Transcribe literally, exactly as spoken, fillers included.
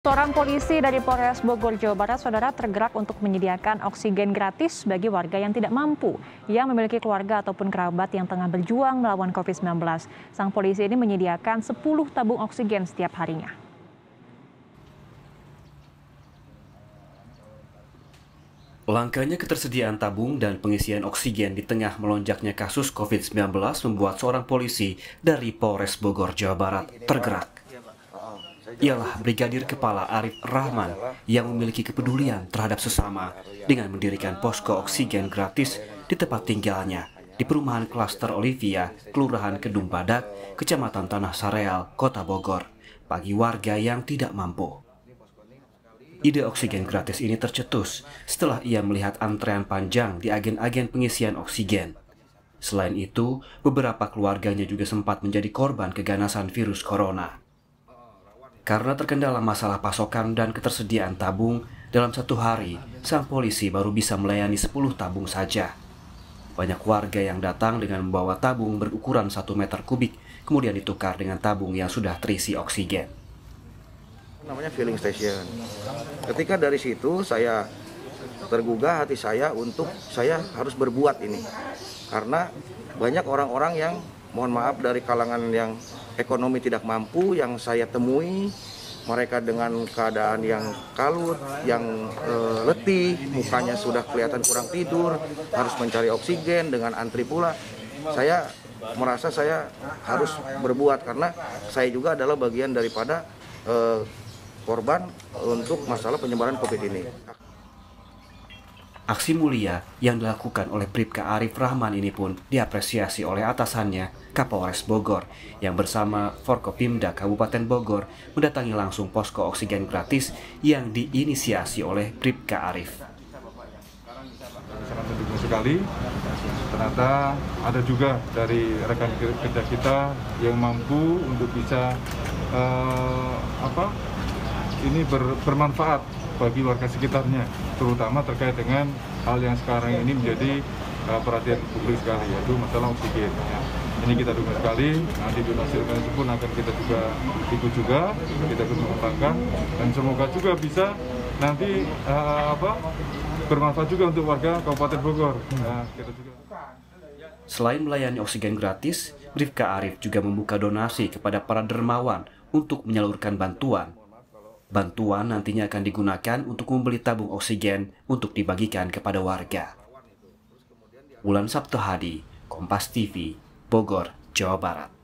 Seorang polisi dari Polres Bogor, Jawa Barat, saudara, tergerak untuk menyediakan oksigen gratis bagi warga yang tidak mampu, yang memiliki keluarga ataupun kerabat yang tengah berjuang melawan covid sembilan belas. Sang polisi ini menyediakan sepuluh tabung oksigen setiap harinya. Langkanya ketersediaan tabung dan pengisian oksigen di tengah melonjaknya kasus covid sembilan belas membuat seorang polisi dari Polres Bogor, Jawa Barat tergerak. Ialah Brigadir Kepala Arif Rahman yang memiliki kepedulian terhadap sesama dengan mendirikan posko oksigen gratis di tempat tinggalnya di perumahan klaster Olivia, Kelurahan Kedung Badak, Kecamatan Tanah Sareal, Kota Bogor, bagi warga yang tidak mampu. Ide oksigen gratis ini tercetus setelah ia melihat antrean panjang di agen-agen pengisian oksigen. Selain itu, beberapa keluarganya juga sempat menjadi korban keganasan virus corona. Karena terkendala masalah pasokan dan ketersediaan tabung, dalam satu hari, sang polisi baru bisa melayani sepuluh tabung saja. Banyak warga yang datang dengan membawa tabung berukuran satu meter kubik, kemudian ditukar dengan tabung yang sudah terisi oksigen. Namanya filling station. Ketika dari situ saya tergugah hati saya untuk saya harus berbuat ini. Karena banyak orang-orang yang mohon maaf dari kalangan yang ekonomi tidak mampu yang saya temui, mereka dengan keadaan yang kalut, yang e, letih, mukanya sudah kelihatan kurang tidur, harus mencari oksigen dengan antri pula. Saya merasa saya harus berbuat karena saya juga adalah bagian daripada e, korban untuk masalah penyebaran COVID ini. Aksi mulia yang dilakukan oleh Bribka Arif Rahman ini pun diapresiasi oleh atasannya, Kapolres Bogor, yang bersama Forkopimda Kabupaten Bogor mendatangi langsung posko oksigen gratis yang diinisiasi oleh Bribka Arif. Sangat mendukung sekali. Ternyata ada juga dari rekan kerja kita yang mampu untuk bisa uh, apa? ini ber, bermanfaat bagi warga sekitarnya, terutama terkait dengan hal yang sekarang ini menjadi uh, perhatian publik sekali, yaitu masalah oksigen. Ya. Ini kita dukung sekali, nanti donasi donasi pun akan kita juga ikut juga, kita ikut mengembangkan, dan semoga juga bisa nanti uh, apa bermanfaat juga untuk warga Kabupaten Bogor. Nah, kita juga. Selain melayani oksigen gratis, Bribka Arif juga membuka donasi kepada para dermawan untuk menyalurkan bantuan. Bantuan nantinya akan digunakan untuk membeli tabung oksigen untuk dibagikan kepada warga. Wulan Sabtu Hadi, Kompas T V, Bogor, Jawa Barat.